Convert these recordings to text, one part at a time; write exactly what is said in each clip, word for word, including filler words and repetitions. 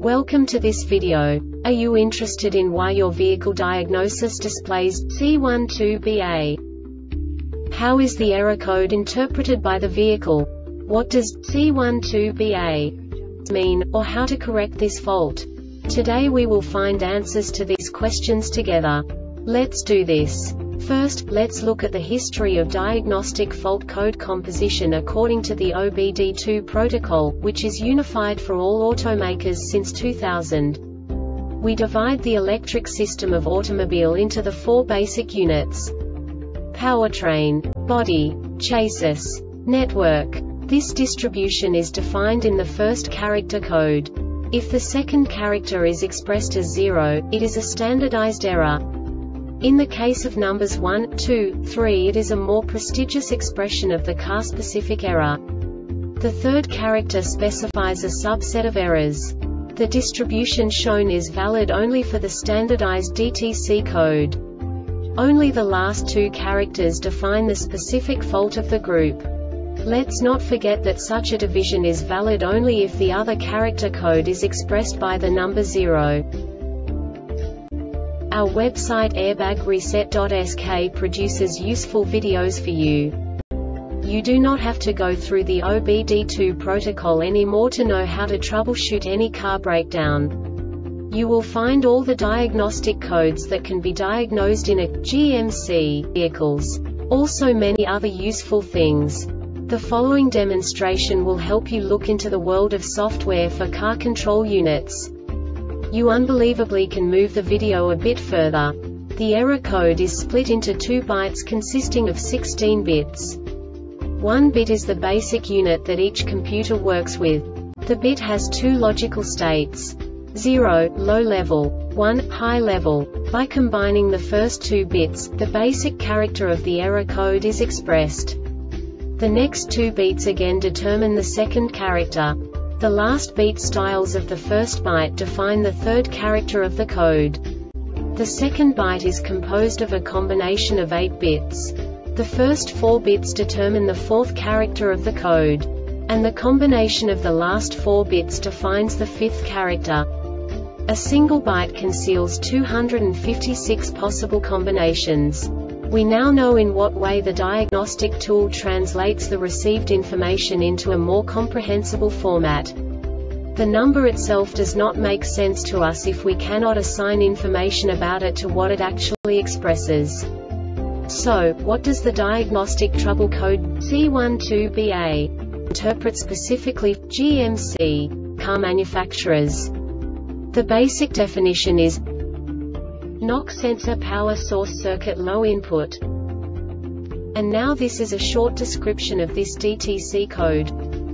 Welcome to this video. Are you interested in why your vehicle diagnosis displays C one two B A? How is the error code interpreted by the vehicle? What does C one two B A mean, or how to correct this fault? Today we will find answers to these questions together. Let's do this. First, let's look at the history of diagnostic fault code composition according to the O B D two protocol, which is unified for all automakers since two thousand. We divide the electric system of automobile into the four basic units: powertrain, body, chassis, network. This distribution is defined in the first character code. If the second character is expressed as zero, it is a standardized error. In the case of numbers one, two, three, it is a more prestigious expression of the car-specific error. The third character specifies a subset of errors. The distribution shown is valid only for the standardized D T C code. Only the last two characters define the specific fault of the group. Let's not forget that such a division is valid only if the other character code is expressed by the number zero. Our website airbag reset dot S K produces useful videos for you. You do not have to go through the O B D two protocol anymore to know how to troubleshoot any car breakdown. You will find all the diagnostic codes that can be diagnosed in a G M C vehicles. Also many other useful things. The following demonstration will help you look into the world of software for car control units. You unbelievably can move the video a bit further. The error code is split into two bytes consisting of sixteen bits. One bit is the basic unit that each computer works with. The bit has two logical states: zero, low level, one, high level. By combining the first two bits, the basic character of the error code is expressed. The next two bits again determine the second character. The last beat styles of the first byte define the third character of the code. The second byte is composed of a combination of eight bits. The first four bits determine the fourth character of the code. And the combination of the last four bits defines the fifth character. A single byte conceals two hundred fifty-six possible combinations. We now know in what way the diagnostic tool translates the received information into a more comprehensible format. The number itself does not make sense to us if we cannot assign information about it to what it actually expresses. So, what does the diagnostic trouble code C one two B A interpret specifically for G M C car manufacturers? The basic definition is N O C sensor power source circuit low input. And now this is a short description of this D T C code.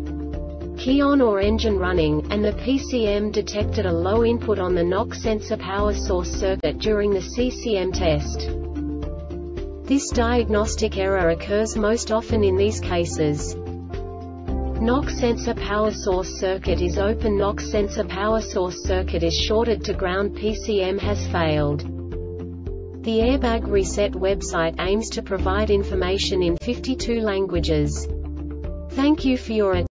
Key on or engine running, and the P C M detected a low input on the N O C sensor power source circuit during the C C M test. This diagnostic error occurs most often in these cases: N O C sensor power source circuit is open, N O C sensor power source circuit is shorted to ground, P C M has failed. The Airbag Reset website aims to provide information in fifty-two languages. Thank you for your attention.